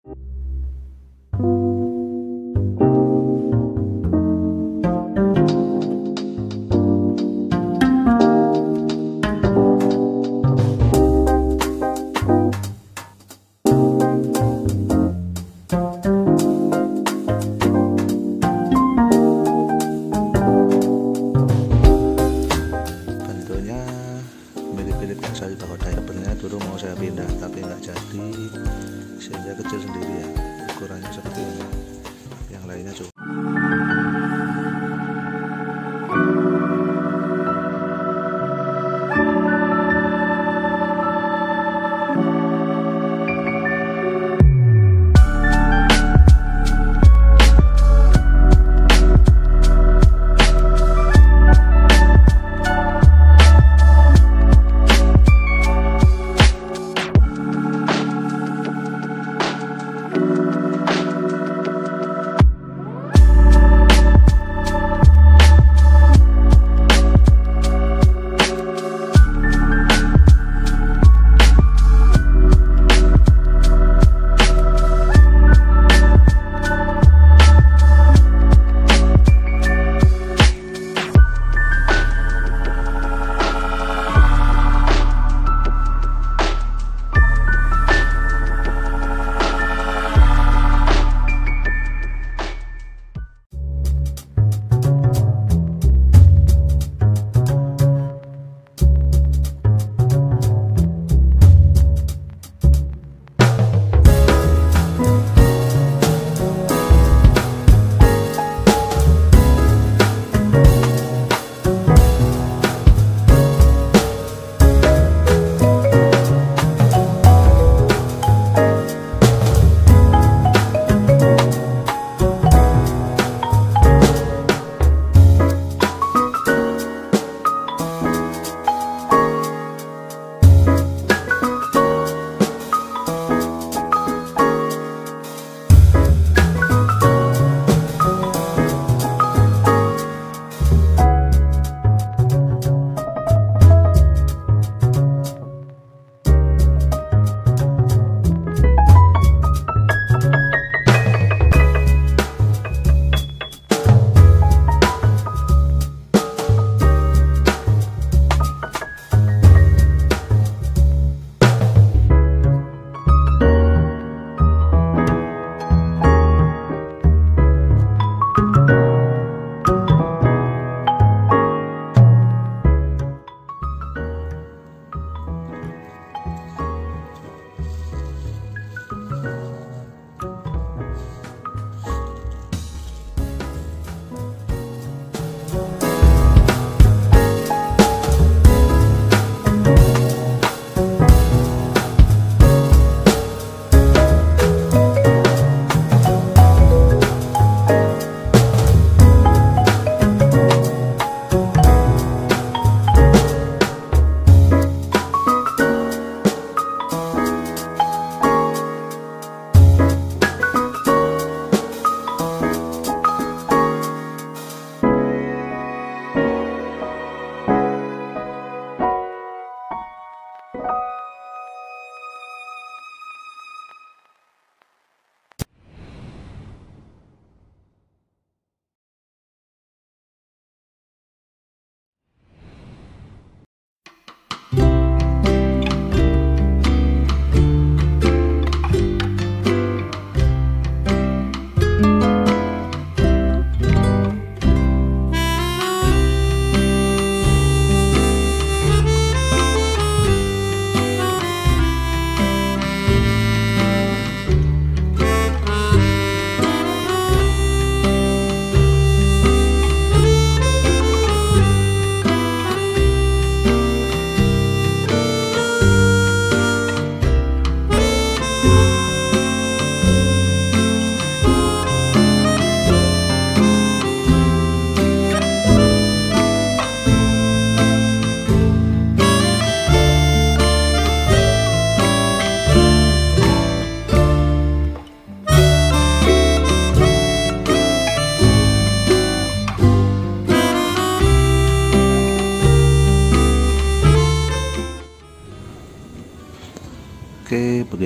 mirip-mirip yang saya tahu diapernya dulu mau saya pindah tapi nggak jadi sehingga kecil sendiri ya, ukurannya seperti ini. Yang lainnya cukup.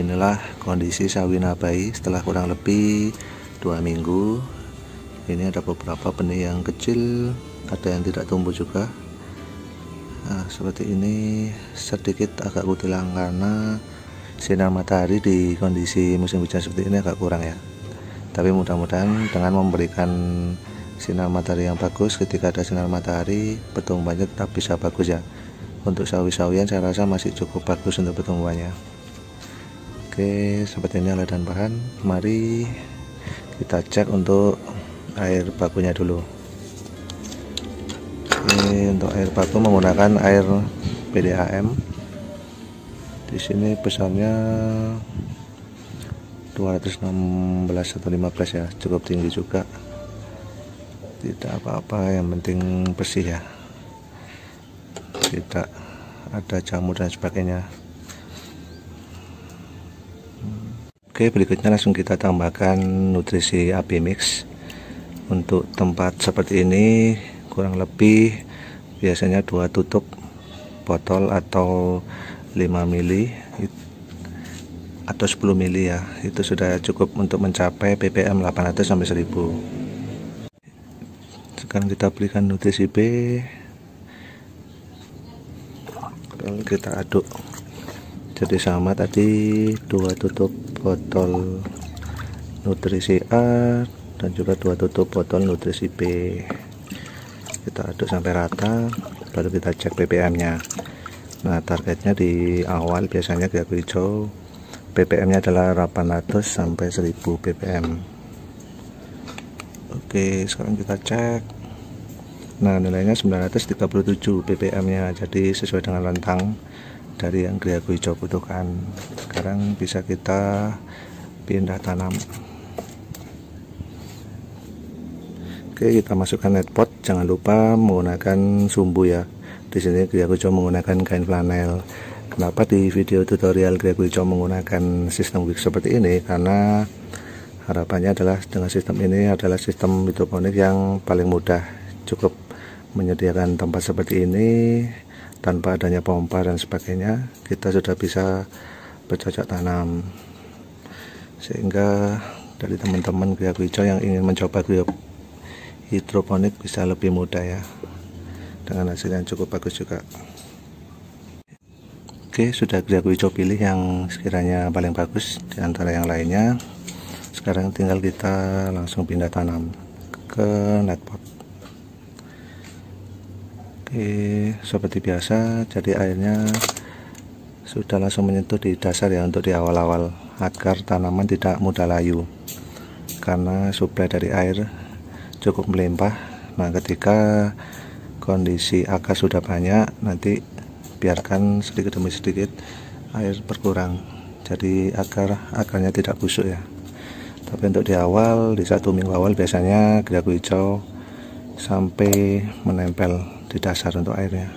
Inilah kondisi sawi nabai setelah kurang lebih 2 minggu. Ini ada beberapa benih yang kecil, ada yang tidak tumbuh juga. Nah, seperti ini, sedikit agak kutilang karena sinar matahari di kondisi musim hujan seperti ini agak kurang ya. Tapi mudah-mudahan dengan memberikan sinar matahari yang bagus, ketika ada sinar matahari pertumbuhannya tetap bisa bagus ya. Untuk sawi-sawian saya rasa masih cukup bagus untuk pertumbuhannya. Oke, seperti ini alat dan bahan. Mari kita cek untuk air bakunya dulu. Oke, untuk air baku menggunakan air PDAM. Di sini besarnya 216 atau 15 ya, cukup tinggi juga. Tidak apa-apa, yang penting bersih ya, tidak ada jamur dan sebagainya. Oke, berikutnya langsung kita tambahkan nutrisi AB Mix. Untuk tempat seperti ini kurang lebih biasanya 2 tutup botol atau 5 mili atau 10 mili ya, itu sudah cukup untuk mencapai ppm 800 sampai 1000. Sekarang kita berikan nutrisi B, lalu kita aduk jadi sama tadi 2 tutup botol nutrisi A dan juga 2 tutup botol nutrisi B. Kita aduk sampai rata, baru kita cek ppm nya. Nah, targetnya di awal biasanya grago hijau ppm nya adalah 800 sampai 1000 ppm. Oke, sekarang kita cek. Nah, nilainya 937 ppm nya, jadi sesuai dengan rentang dari yang grago hijau butuhkan. Sekarang bisa kita pindah tanam. Oke, kita masukkan netpot. Jangan lupa menggunakan sumbu ya. Di sini grago hijau menggunakan kain flanel. Kenapa di video tutorial grago hijau menggunakan sistem wick seperti ini? Karena harapannya adalah dengan sistem ini adalah sistem hidroponik yang paling mudah. Cukup menyediakan tempat seperti ini, tanpa adanya pompa dan sebagainya, kita sudah bisa bercocok tanam. Sehingga dari teman-teman grago hijau yang ingin mencoba hidroponik bisa lebih mudah ya, dengan hasil yang cukup bagus juga. Oke, sudah grago hijau pilih yang sekiranya paling bagus di antara yang lainnya. Sekarang tinggal kita langsung pindah tanam ke netpot. Oke, seperti biasa, jadi airnya sudah langsung menyentuh di dasar ya untuk di awal-awal, agar tanaman tidak mudah layu karena suplai dari air cukup melimpah. Nah, ketika kondisi akar sudah banyak, nanti biarkan sedikit demi sedikit air berkurang, jadi akarnya tidak busuk ya. Tapi untuk di awal, di 1 minggu awal biasanya grago hijau sampai menempel di dasar untuk airnya.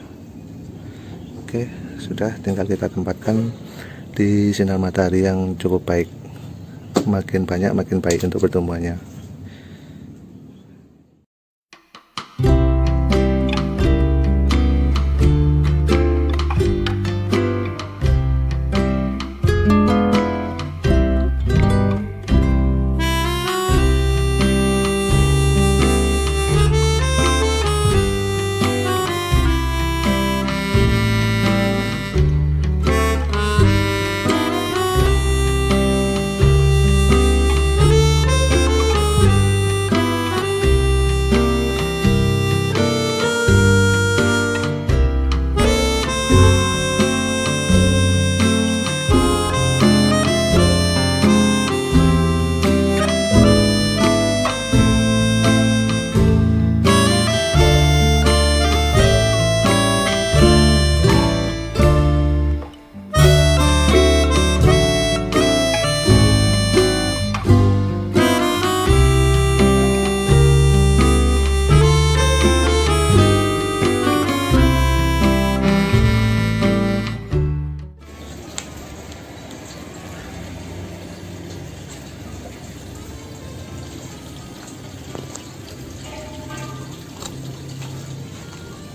Oke, sudah, tinggal kita tempatkan di sinar matahari yang cukup baik. Makin banyak makin baik untuk pertumbuhannya.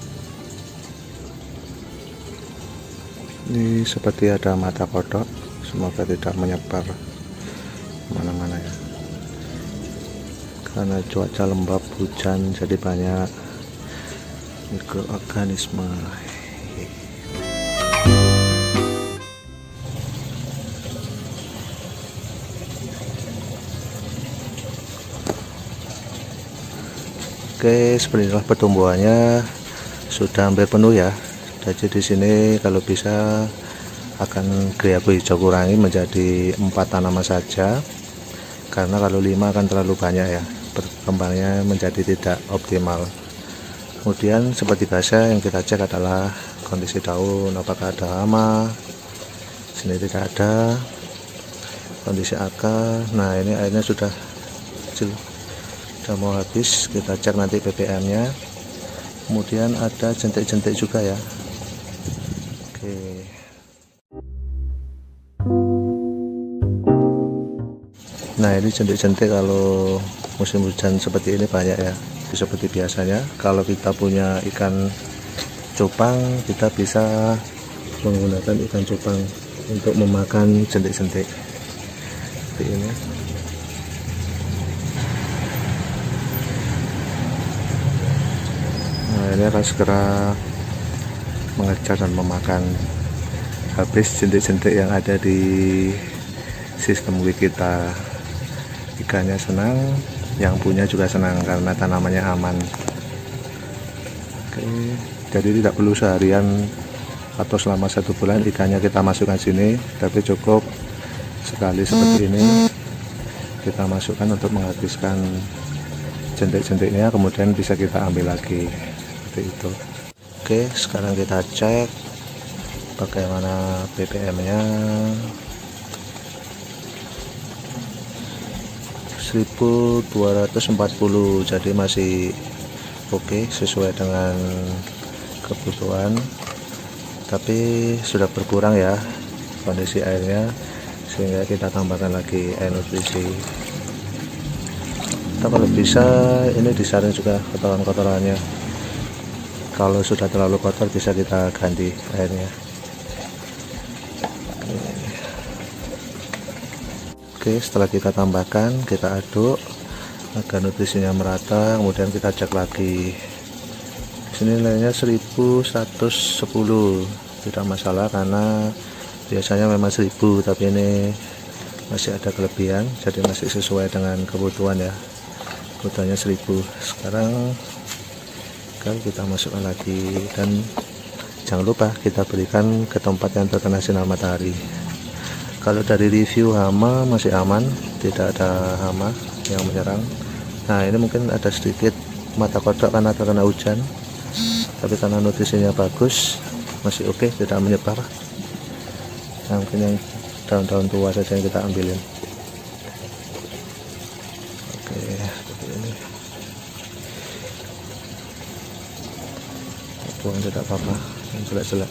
Ini seperti ada mata kodok semoga tidak menyebar mana-mana ya, karena cuaca lembab, hujan, jadi banyak mikroorganisme. Oke, seperti inilah pertumbuhannya, sudah hampir penuh ya. Jadi di sini kalau bisa akan aku hijau kurangi menjadi 4 tanaman saja, karena kalau 5 akan terlalu banyak ya, berkembangnya menjadi tidak optimal. Kemudian seperti biasa yang kita cek adalah kondisi daun, apakah ada hama. Sini tidak ada. Kondisi akar, nah ini airnya sudah kecil, sudah mau habis, kita cek nanti ppm nya. Kemudian ada jentik-jentik juga ya. Oke, nah ini jentik-jentik kalau musim hujan seperti ini banyak ya. Seperti biasanya kalau kita punya ikan cupang, kita bisa menggunakan ikan cupang untuk memakan jentik-jentik seperti ini. Nah ini akan segera mengejar dan memakan habis jentik-jentik yang ada di sistem kita. Ikannya senang, yang punya juga senang karena tanamannya aman. Oke, jadi tidak perlu seharian atau selama 1 bulan ikannya kita masukkan sini, tapi cukup sekali seperti ini kita masukkan untuk menghabiskan jentik-jentiknya, kemudian bisa kita ambil lagi seperti itu. Oke, sekarang kita cek bagaimana ppm nya. 1240, jadi masih oke, sesuai dengan kebutuhan, tapi sudah berkurang ya kondisi airnya, sehingga kita tambahkan lagi air nutrisi. Kita kalau bisa ini disaring juga kotoran-kotorannya, kalau sudah terlalu kotor bisa kita ganti airnya. Oke, setelah kita tambahkan, kita aduk agar nutrisinya merata, kemudian kita cek lagi. Sini nilainya 1110, tidak masalah karena biasanya memang 1000, tapi ini masih ada kelebihan, jadi masih sesuai dengan kebutuhan ya. Kebutuhannya 1000. Sekarang kita masukkan lagi, dan jangan lupa kita berikan ke tempat yang terkena sinar matahari. Kalau dari review hama masih aman, tidak ada hama yang menyerang. Nah ini mungkin ada sedikit mata kodok karena terkena hujan, tapi karena nutrisinya bagus, masih oke, tidak menyebar. Nah mungkin yang daun-daun tua saja yang kita ambilin. Oke, seperti ini. Buang tidak apa-apa, yang jelek-jelek,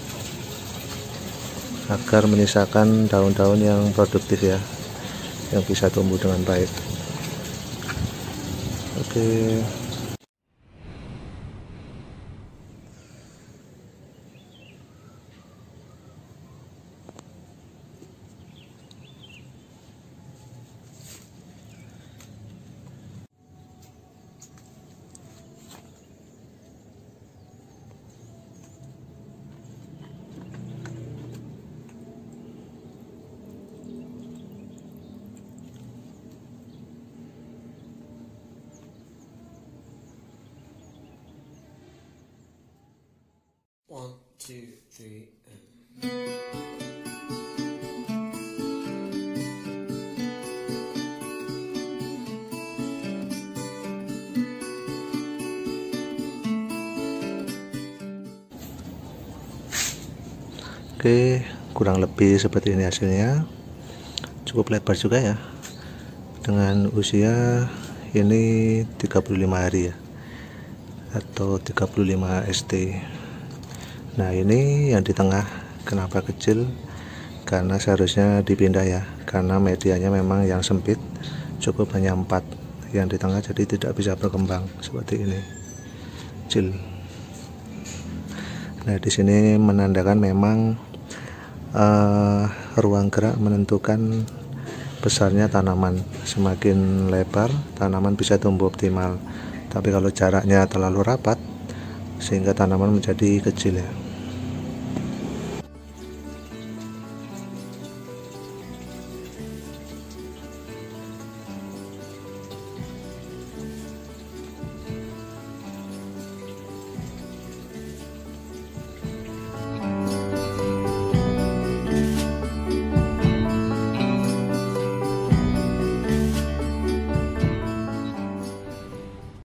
agar menyisakan daun-daun yang produktif ya, yang bisa tumbuh dengan baik. Oke. One, two, three, and... Oke, kurang lebih seperti ini hasilnya. Cukup lebar juga ya, dengan usia ini 35 hari ya, atau 35 ST. Nah ini yang di tengah kenapa kecil, karena seharusnya dipindah ya, karena medianya memang yang sempit, cukup hanya 4 yang di tengah, jadi tidak bisa berkembang seperti ini, kecil. Nah di sini menandakan memang ruang gerak menentukan besarnya tanaman. Semakin lebar tanaman bisa tumbuh optimal, tapi kalau jaraknya terlalu rapat sehingga tanaman menjadi kecil ya.